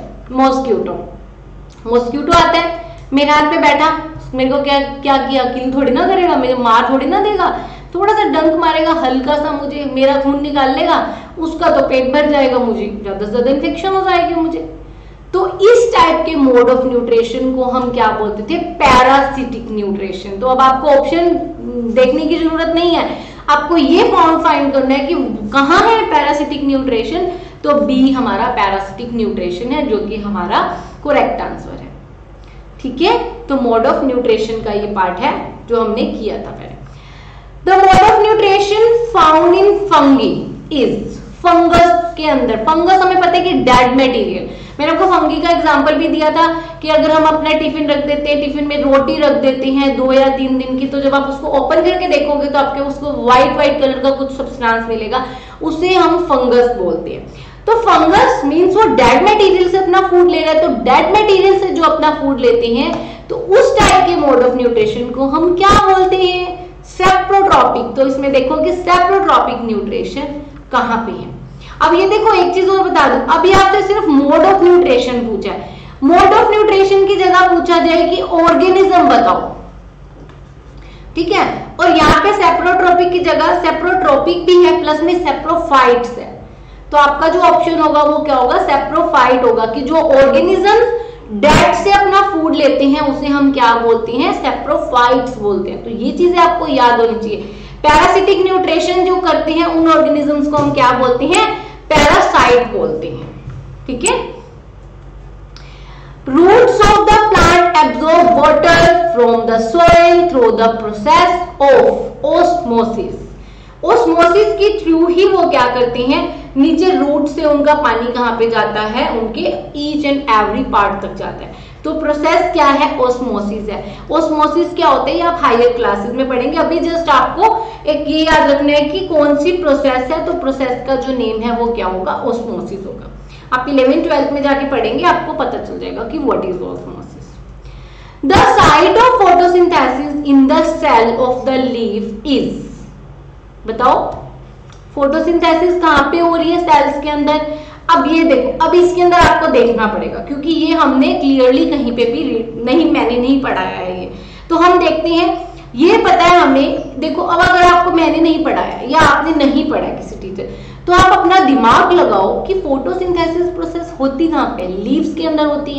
मॉस्किटो आता है मेरे हाथ पे बैठा, मेरे को क्या क्या किया, किल थोड़ी ना करेगा, मुझे मार थोड़ी ना देगा, थोड़ा सा डंक मारेगा हल्का सा, मुझे मेरा खून निकाल लेगा, उसका तो पेट भर जाएगा, मुझे ज्यादा से ज्यादा इन्फेक्शन हो जाएगी मुझे। तो इस टाइप के मोड ऑफ न्यूट्रिशन को हम क्या बोलते थे, पैरासिटिक न्यूट्रिशन। तो अब आपको ऑप्शन देखने की जरूरत नहीं है, आपको ये फाइंड करना है कि कहां है पैरासिटिक न्यूट्रिशन। तो बी हमारा पैरासिटिक न्यूट्रिशन है जो कि हमारा करेक्ट आंसर है। ठीक है, तो मोड ऑफ न्यूट्रिशन का ये पार्ट है जो हमने किया था पहले। The mode of nutrition found in fungi is, fungus के अंदर, फंगस हमें पता है कि डेड मटेरियल, मैंने आपको फंगी का एग्जांपल भी दिया था कि अगर हम अपना टिफिन रख देते हैं, टिफिन में रोटी रख देते हैं 2 या 3 दिन की, तो जब आप उसको ओपन करके देखोगे तो आपके उसको व्हाइट कलर का कुछ सब्सटेंस मिलेगा, उसे हम फंगस बोलते हैं। तो फंगस मींस वो डेड मटेरियल से अपना फूड ले रहा है, तो डेड मटेरियल से जो अपना फूड लेते हैं तो उस टाइप के मोड ऑफ न्यूट्रिशन को हम क्या बोलते हैं, सेप्रोट्रॉपिक। तो इसमें देखो कि सेप्रोट्रॉपिक न्यूट्रिशन कहां पे है। अब ये देखो एक चीज और बता दूं, अभी आपसे सिर्फ मोड ऑफ न्यूट्रिशन पूछा है, मोड ऑफ न्यूट्रिशन की जगह पूछा जाए कि ऑर्गेनिज्म बताओ, ठीक है, और यहाँ पे सेप्रोट्रॉपिक की जगह सेप्रोट्रॉपिक भी है प्लस में सेप्रोफाइट्स है, तो आपका जो ऑप्शन होगा वो क्या होगा, सेप्रोफाइट होगा, कि जो ऑर्गेनिज्म डेड से अपना फूड लेते हैं उसे हम क्या बोलते हैं, सेप्रोफाइट्स बोलते हैं। तो ये चीजें आपको याद होनी चाहिए। पैरासिटिक न्यूट्रिशन जो करते हैं उन ऑर्गेनिजम्स को हम क्या बोलते हैं, पैरासाइट बोलते हैं। ठीक है, roots of the plant absorb water from the soil through the process of osmosis. Osmosis के थ्रू ही वो क्या करते हैं, नीचे रूट से उनका पानी कहां पे जाता है, उनके ईच एंड एवरी पार्ट तक जाता है। तो प्रोसेस क्या है, ऑस्मोसिस है। ऑस्मोसिस क्या होता है ये आप हायर क्लासेस में पढ़ेंगे, अभी जस्ट आपको एक ये याद रखना है कि कौन सी प्रोसेस है, तो प्रोसेस का जो नेम है वो क्या होगा, ऑस्मोसिस होगा। आप 11th 12th में जाके पढ़ेंगे, आपको पता चल जाएगा कि what is osmosis. The site of photosynthesis in the cell of the leaf is, बताओ फोटोसिंथेसिस कहां पे हो रही है, सेल्स के अंदर। अब ये देखो, अब इसके अंदर आपको देखना पड़ेगा क्योंकि ये हमने क्लियरली कहीं पे भी नहीं, मैंने नहीं पढ़ाया है ये, तो हम देखते हैं, ये पता है हमें। देखो अब अगर आपको मैंने नहीं पढ़ाया या आपने नहीं पढ़ा किसी टीचर, तो आप अपना दिमाग लगाओ कि फोटोसिंथेसिस प्रोसेस होती कहां पे, लीव्स के अंदर होती है।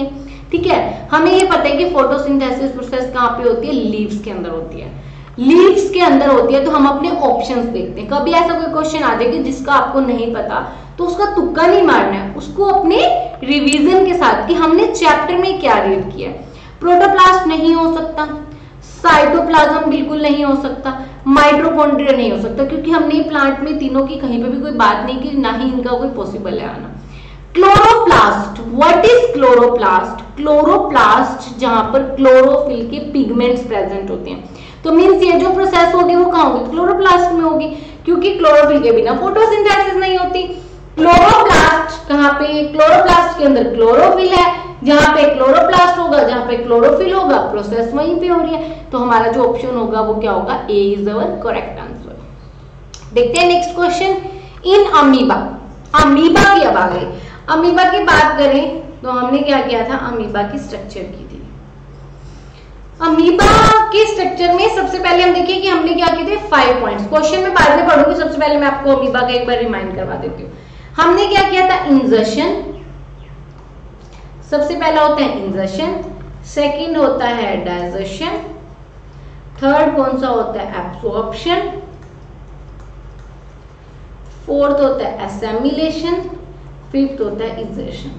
ठीक है, हमें ये पता है कि फोटोसिंथेसिस प्रोसेस कहाँ पे होती है, लीव्स के अंदर होती है, लीव्स के अंदर होती है। तो हम अपने ऑप्शंस देखते हैं। कभी ऐसा कोई क्वेश्चन आ जाए कि जिसका आपको नहीं पता, तो उसका तुक्का नहीं मारना है, उसको अपने रिवीजन के साथ कि हमने चैप्टर में क्या रीड किया है। प्रोटोप्लास्ट नहीं हो सकता, साइटोप्लाज्म बिल्कुल नहीं हो सकता, माइटोकॉन्ड्रिया नहीं हो सकता, क्योंकि हमने प्लांट में तीनों की कहीं पे भी कोई बात नहीं की, ना ही इनका कोई पॉसिबल है आना। Chloroplast, what is chloroplast? Chloroplast जहां पर क्लोरोफिल के पिगमेंट्स प्रेजेंट होते हैं। तो मींस ये जो प्रोसेस होगी वो कहां होगी, क्लोरोप्लास्ट में होगी, क्योंकि क्लोरोफिल के बिना फोटोसिंथेसिस नहीं होती। क्लोरोप्लास्ट कहां पे, क्लोरोप्लास्ट के अंदर क्लोरोफिल है, जहां पे क्लोरोप्लास्ट होगा, जहां पे क्लोरोफिल होगा, प्रोसेस वहीं पे हो रही है। तो हमारा जो ऑप्शन होगा वो क्या होगा, A is our correct answer. देखते हैं next question. In amoeba, amoeba की अब आ गई। अमीबा की बात करें तो हमने क्या किया था, अमीबा की स्ट्रक्चर की थी। अमीबा के स्ट्रक्चर में सबसे पहले हम देखिए कि हमने क्या किए थे, 5 पॉइंट्स। क्वेश्चन में बाद में पढ़ूंगी, सबसे पहले मैं आपको अमीबा का एक बार रिमाइंड करवा देती हूँ। हमने क्या किया था, इंजर्शन, सबसे पहला होता है इंजर्शन, सेकंड होता है डाइजेशन, थर्ड कौन सा होता है, एब्सॉर्प्शन, फोर्थ होता है एसेमिलेशन, फिफ्थ होता है इंजर्शन।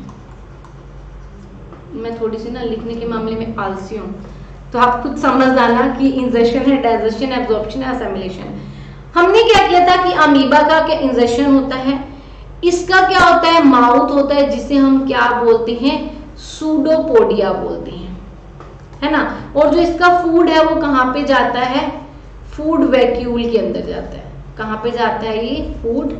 मैं थोड़ी सी ना लिखने के मामले में आलसी हूं, तो आप खुद समझ जाना कि इंजर्शन है, डाइजेशन, एब्जॉर्प्शन है, एसेमिलेशन। हमने क्या किया था कि अमीबा का क्या इंजर्शन होता है, इसका क्या होता है, माउथ होता है, जिसे हम क्या बोलते हैं, सूडोपोडिया बोलते हैं, है ना। और जो इसका फूड है वो कहां पे जाता है, फूड वैक्यूल के अंदर जाता है। कहां पे जाता है ये, फूड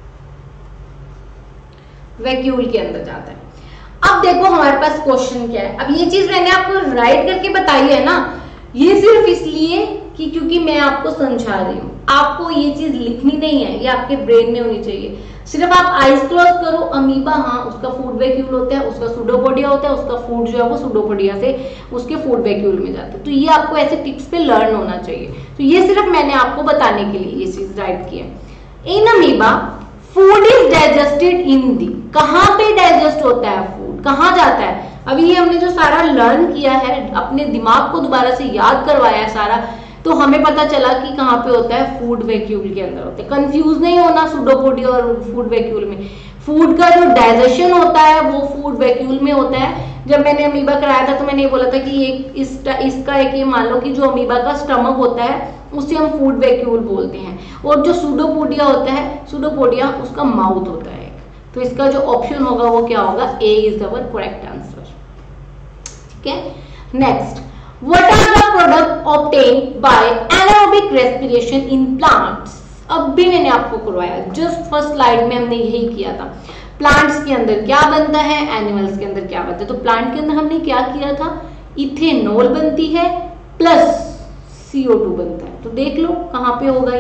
वैक्यूल के अंदर जाता है। अब देखो हमारे पास क्वेश्चन क्या है। अब ये चीज मैंने आपको राइट करके बताई है ना, ये सिर्फ इसलिए कि क्योंकि मैं आपको समझा रही हूं, आपको ये चीज लिखनी नहीं है, ये आपके ब्रेन में होनी चाहिए। सिर्फ आप आइज क्लोज करो, अमीबा, हाँ उसका फूड वैक्यूल होता है, उसका सूडोपोडिया होता है, उसका फूड जो है वो सूडोपोडिया से उसके फूड वैक्यूल में जाता है। तो ये आपको ऐसे टिप्स पे लर्न होना चाहिए। तो ये सिर्फ मैंने आपको बताने के लिए ये चीज राइट की है। In amoeba food is digested in the, कहां पे डाइजेस्ट होता है फूड, कहां जाता है। अभी ये हमने जो सारा लर्न किया है, अपने दिमाग को दोबारा से याद करवाया है सारा, तो हमें पता चला कि कहां पे होता है, फूड वैक्यूल के अंदर होता है। कंफ्यूज नहीं होना सूडोपोडिया और फूड वैक्यूल में। फूड का जो डाइजेशन होता है वो फूड वैक्यूल में होता है। जब मैंने अमीबा कराया था तो मैंने ये बोला था कि इसका एक ये मान लो कि जो अमीबा का स्टमक होता है उसे हम फूड वैक्यूल बोलते हैं, और जो सूडोपोडिया होता है, सूडोपोडिया उसका माउथ होता है। तो इसका जो ऑप्शन होगा वो क्या होगा, A is our correct answer. ठीक है, next, what are the product obtained by anaerobic respiration in plants. अब भी मैंने आपको करवाया, जस्ट फर्स्ट स्लाइड में हमने यही किया था। प्लांट्स के अंदर क्या बनता है, एनिमल्स के अंदर क्या बनता है। तो प्लांट के अंदर हमने क्या किया था, इथेनॉल बनती है प्लस CO2 बनता है। तो देख लो कहां पे होगा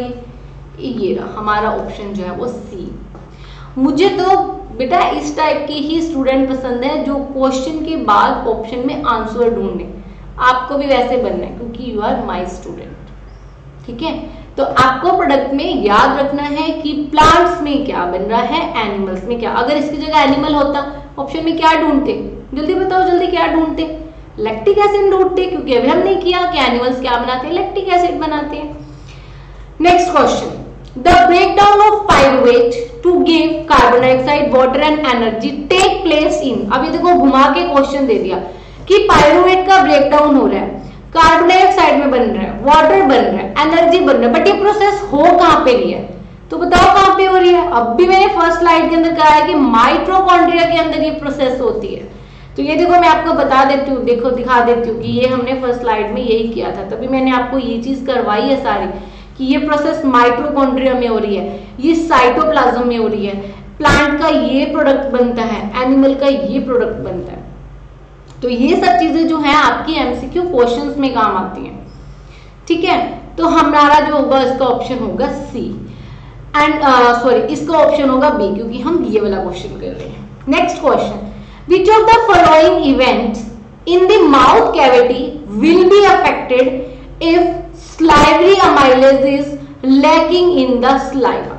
ये रहा हमारा ऑप्शन जो है वो सी। मुझे तो बेटा इस टाइप के ही स्टूडेंट पसंद है जो क्वेश्चन के बाद ऑप्शन में आंसर ढूंढने। आपको भी वैसे बनना है क्योंकि यू आर माय स्टूडेंट। ठीक है, तो आपको प्रोडक्ट में याद रखना है कि प्लांट्स में क्या बन रहा है, एनिमल्स में क्या। अगर इसकी जगह एनिमल होता, ऑप्शन में क्या ढूंढते, जल्दी बताओ, जल्दी क्या ढूंढते, लैक्टिक एसिड ढूंढते, क्योंकि अभी हमने किया कि एनिमल्स क्या बनाते हैं, लैक्टिक एसिड बनाते हैं। Next question, the breakdown of pyruvate to give carbon dioxide, water and energy take place in. अभी देखो घुमा के क्वेश्चन दे दिया कि पायरुवेट का ब्रेकडाउन हो रहा है, कार्बन डाइऑक्साइड में बन रहा है, वाटर बन रहा है, एनर्जी बन रहा है, बट ये प्रोसेस हो कहां पे रही है, तो बताओ कहां पे हो रही है। अब भी मैंने फर्स्ट स्लाइड के अंदर कहा है कि माइटोकॉन्ड्रिया के अंदर ये प्रोसेस होती है। तो ये देखो मैं आपको बता देती हूँ, देखो दिखा देती हूँ कि ये हमने फर्स्ट स्लाइड में यही किया था, तभी मैंने आपको ये चीज करवाई है सारी कि ये प्रोसेस माइटोकॉन्ड्रिया में हो रही है, ये साइटोप्लाज्म में हो रही है, प्लांट का ये प्रोडक्ट बनता है, एनिमल का ये प्रोडक्ट बनता है। तो ये सब चीजें जो है आपकी एमसीक्यू क्वेश्चंस में काम आती हैं। ठीक है, तो हमारा जो होगा इसका ऑप्शन होगा सी एंड सॉरी इसका ऑप्शन होगा बी, क्योंकि हम ये वाला क्वेश्चन कर रहे हैं। Next question, which of the following events in the mouth cavity will be affected if salivary amylase is lacking in the saliva।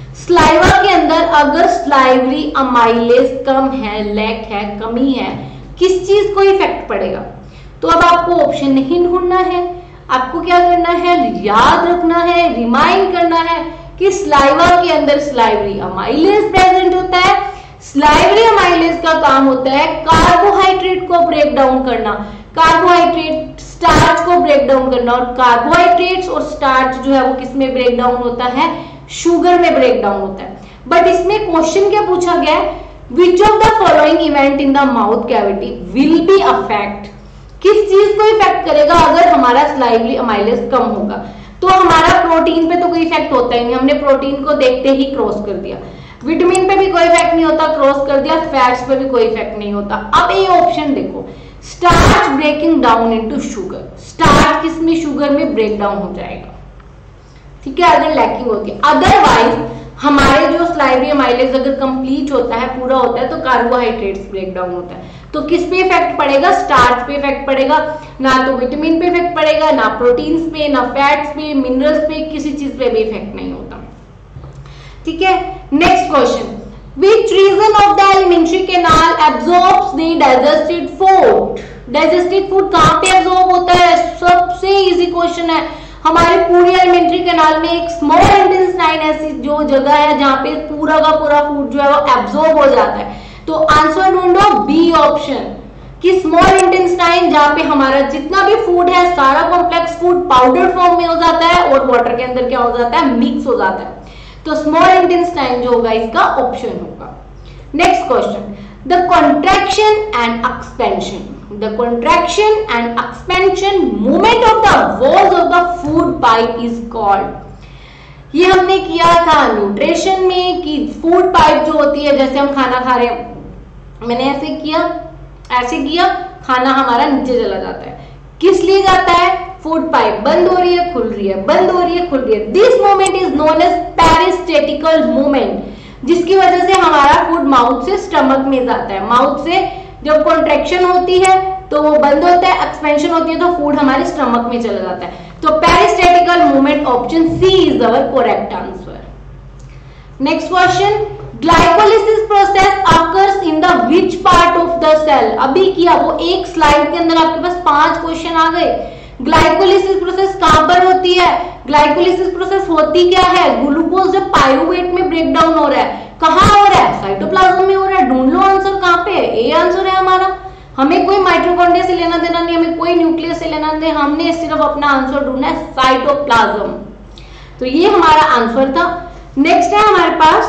saliva के अंदर अगर salivary amylase कम है, लैक है, कमी है, किस चीज को इफेक्ट पड़ेगा। तो अब आपको ऑप्शन नहीं ढूंढना है, आपको क्या करना है, याद रखना है, रिमाइंड करना है कि स्लाइवा के अंदर स्लाइवरी अमाइलेज प्रेजेंट होता है। स्लाइवरी अमाइलेज का काम होता है कार्बोहाइड्रेट को ब्रेक डाउन करना, कार्बोहाइड्रेट स्टार्च को ब्रेक डाउन करना, और कार्बोहाइड्रेट्स और स्टार्च जो है वो किस में ब्रेक डाउन होता है, शुगर में ब्रेक डाउन होता है। बट इसमें क्वेश्चन क्या पूछा गया है, which of the following event in the mouth cavity will be affect, किस चीज को इफेक्ट करेगा अगर हमारा स्लाइवरी अमाइलेज कम होगा। तो हमारा प्रोटीन पे तो कोई इफेक्ट होता ही नहीं, हमने प्रोटीन को देखते ही क्रॉस कर दिया, विटामिन पे भी कोई इफेक्ट नहीं होता, क्रॉस कर दिया, फैट्स पे भी कोई इफेक्ट नहीं होता। अब ये ऑप्शन देखो, starch breaking down into sugar, starch किसमें, शुगर में ब्रेक डाउन हो जाएगा, ठीक है, अगर लैकिंग होती है। अदरवाइज हमारे जो स्लाइवरी अमाइलेज अगर कंप्लीट होता है, पूरा होता है, तो कार्बोहाइड्रेट्स ब्रेक डाउन होता है। तो किस पे इफेक्ट पड़ेगा, स्टार्च पे इफेक्ट पड़ेगा, ना तो विटामिन पे इफेक्ट पड़ेगा, ना प्रोटीन्स पे, ना फैट्स पे, मिनरल्स पे, किसी चीज पे भी इफेक्ट नहीं होता, ठीक है। Next question, Which region of the alimentary canal absorbs the digested food? Digested food कहाँ पे absorb होता है, सबसे इजी क्वेश्चन है। हमारे पूरी एलिमेंट्री कैनाल में एक स्मॉल इंटेस्टाइन ऐसी जो जगह है जहां पे पूरा का पूरा फूड जो है वो एब्जॉर्ब हो जाता है। तो आंसर ढूंढो बी ऑप्शन, कि स्मॉल इंटेस्टाइन जहां पे हमारा जितना भी फूड है सारा कॉम्प्लेक्स फूड पाउडर फॉर्म में हो जाता है और वाटर के अंदर क्या हो जाता है, मिक्स हो जाता है। तो स्मॉल इंटेस्टाइन जो होगा इसका ऑप्शन होगा। Next question, the contraction and expansion, the contraction and expansion movement of the walls of the food pipe is called. ये हमने किया था न्यूट्रिशन में कि फूड पाइप जो होती है, जैसे हम खाना खा रहे हैं, मैंने ऐसे किया, खाना हमारा नीचे चला जाता है, किस लिए जाता है, फूड पाइप बंद हो रही है, खुल रही है, बंद हो रही है, खुल रही है। This moment is known as peristaltical movement, जिसकी वजह से हमारा फूड माउथ से स्टमक में जाता है। माउथ से जब कॉन्ट्रैक्शन होती है तो वो बंद होता है, एक्सपेंशन होती है तो फूड हमारे स्टमक में चला जाता है। तो peristaltical movement option C is our correct answer. Next question, glycolysis process occurs in the which part of the cell. अभी किया, वो एक स्लाइड के अंदर आपके पास 5 क्वेश्चन आ गए। ग्लाइकोलिसिस प्रोसेस कहां पर होती है, ग्लाइकोलिसिस प्रोसेस होती क्या है, ग्लूकोज जब पायरुवेट में ब्रेक डाउन हो रहा है, कहां हो रहा है, साइटोप्लाज्म में हो रहा है। ढूंढ लो आंसर कहां पे है, ए आंसर है हमारा। हमें कोई माइटोकॉन्ड्रिया से लेना देना नहीं, हमें कोई न्यूक्लियस से लेना देना, हमने सिर्फ अपना आंसर ढूंढना है साइटोप्लाज्म। तो ये हमारा आंसर था। नेक्स्ट है हमारे पास,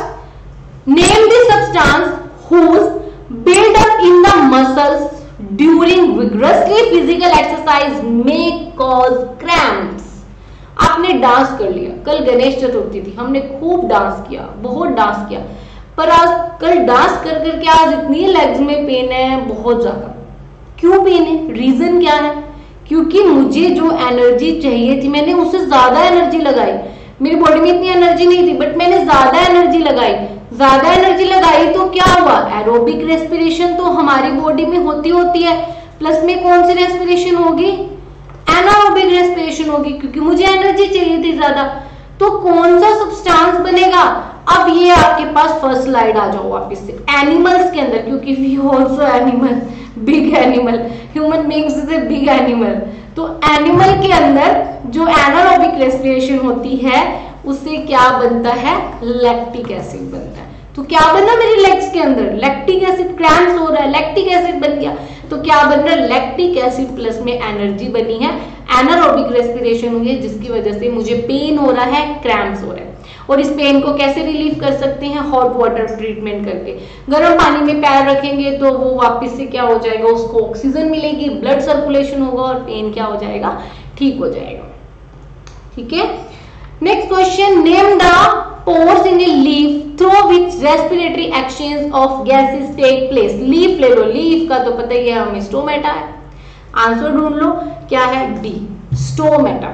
name the substance whose build up in the muscles during vigorously physical exercise may cause cramps. आपने डांस कर लिया, कल गणेश चतुर्थी थी, हमने खूब डांस किया, बहुत डांस किया, पर आज कल डांस कर करके आज इतनी लेग्स में पेन है, बहुत ज्यादा। क्यों पेन है, रीजन क्या है, क्योंकि मुझे जो एनर्जी चाहिए थी मैंने उससे ज्यादा एनर्जी लगाई। मेरी बॉडी में इतनी एनर्जी नहीं थी बट मैंने ज्यादा एनर्जी लगाई। ज्यादा एनर्जी लगाई तो क्या हुआ, एरोबिक रेस्पिरेशन तो हमारी बॉडी में होती है, प्लस में कौन सी रेस्पिरेशन होगी, एनारोबिक रेस्पिरेशन होगी, क्योंकि मुझे एनर्जी चाहिए थी ज्यादा। तो कौन सा सब्सटेंस बनेगा, अब ये आपके पास फर्स्ट स्लाइड आ जाओ वापस से, एनिमल्स के अंदर, क्योंकि we also animal, big animal, human beings is a big animal. तो एनिमल के अंदर जो एनारोबिक रेस्पिरेशन होती है उससे क्या बनता है, लैक्टिक एसिड बनता है। तो क्या बना मेरे लेग्स के अंदर, लैक्टिक एसिड, क्रैम्प्स हो रहा है, लैक्टिक एसिड बन गया। तो क्या बन रहा है, लैक्टिक एसिड प्लस में एनर्जी बनी है, एनारोबिक रेस्पिरेशन हुई है, जिसकी वजह से मुझे पेन हो रहा है, क्रैम्प्स हो रहा है। और इस पेन को कैसे रिलीव कर सकते हैं, हॉट वाटर ट्रीटमेंट करके। गर्म पानी में पैर रखेंगे तो वो वापस से क्या हो जाएगा, उसको ऑक्सीजन मिलेगी, ब्लड सर्कुलेशन होगा और पेन क्या हो जाएगा, ठीक हो जाएगा। ठीक है। Next question, name the pores in a leaf through which respiratory exchange of gases take place। Leaf ले लो, लीफ का तो पता ही है हमें, स्टोमेटा है। आंसर ढूंढ लो, क्या है, डी, स्टोमेटा।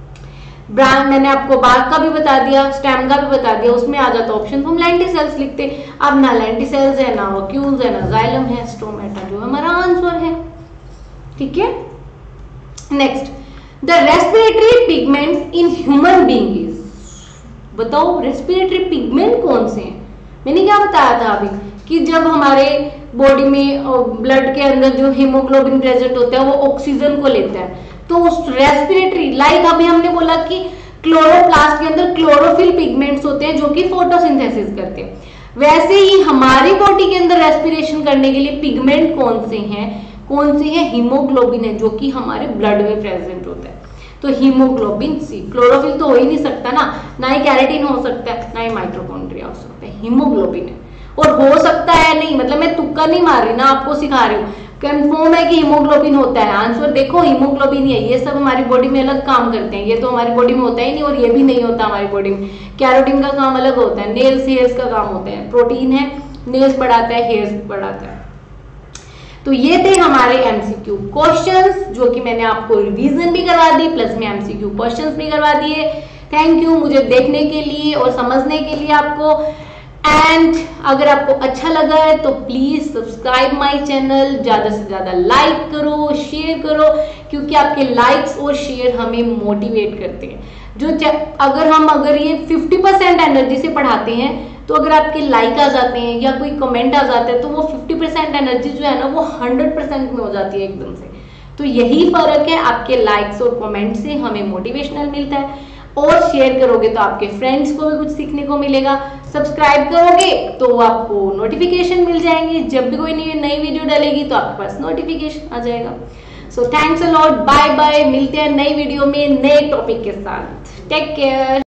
ब्रांच मैंने आपको बाग का भी बता दिया, स्टेम का भी बता दिया, उसमें आ जाता ऑप्शन, हम लेंटिसेल्स लिखते। अब ना लेंटिसेल्स है, ना वैक्यूल्स है, ना जाइलम है, स्टोमेटा जो हमारा आंसर है। ठीक है। Next, the respiratory pigments in human being is, बताओ रेस्पिरेटरी पिगमेंट कौन से हैं। मैंने क्या बताया था अभी कि जब हमारे बॉडी में ब्लड के अंदर जो हीमोग्लोबिन प्रेजेंट होता है वो ऑक्सीजन को लेता है। तो उस रेस्पिरेटरी, लाइक अभी हमने बोला कि क्लोरोप्लास्ट के अंदर क्लोरोफिल पिगमेंट्स होते हैं जो कि फोटोसिंथेसिस करते हैं, वैसे ही हमारी बॉडी के अंदर रेस्पिरेशन करने के लिए पिगमेंट कौन से हैं, हीमोग्लोबिन है, जो कि हमारे ब्लड में प्रेजेंट होता है। तो हीमोग्लोबिन सी, क्लोरोफिल तो हो ही नहीं सकता ना ही कैरेटिन हो सकता है, ना ही माइटोकॉन्ड्रिया हो सकता है, हीमोग्लोबिन है। और हो सकता है नहीं, मतलब मैं तुक्का नहीं मार रही ना, आपको सिखा रही हूँ, कंफर्म है कि हीमोग्लोबिन होता है। आंसर देखो, हीमोग्लोबिन ही है। ये सब हमारी बॉडी में अलग काम करते हैं, ये तो हमारी बॉडी में होता ही नहीं, और ये भी नहीं होता हमारी बॉडी में। कैरोटीन का काम अलग होता है, नेल्स हेयर्स का काम होता है। प्रोटीन है, नेल्स बढ़ाता है, हेयर्स बढ़ाता है। तो ये थे हमारे एमसीक्यू क्वेश्चंस, जो कि मैंने आपको रिवीजन भी करवा दी, प्लस में एमसीक्यू क्वेश्चंस भी करवा दिए। थैंक यू मुझे देखने के लिए और समझने के लिए आपको। एंड अगर आपको अच्छा लगा है तो प्लीज सब्सक्राइब माय चैनल, ज्यादा से ज्यादा लाइक करो, शेयर करो, क्योंकि आपके लाइक्स और शेयर हमें मोटिवेट करते हैं। अगर ये 50% एनर्जी से पढ़ाते हैं, तो अगर आपके लाइक आ जाते हैं या कोई कमेंट आ जाता है, तो वो 50% एनर्जी जो है ना वो 100% में हो जाती है एकदम से। तो यही फर्क है, आपके लाइक्स और कमेंट से हमें मोटिवेशनल मिलता है, और शेयर करोगे तो आपके फ्रेंड्स को भी कुछ सीखने को मिलेगा। सब्सक्राइब करोगे तो आपको नोटिफिकेशन मिल जाएंगे, जब भी कोई नई वीडियो डालेगी तो आपके पास नोटिफिकेशन आ जाएगा। So thanks a lot, bye bye, मिलते हैं नई वीडियो में नए टॉपिक के साथ। Take care.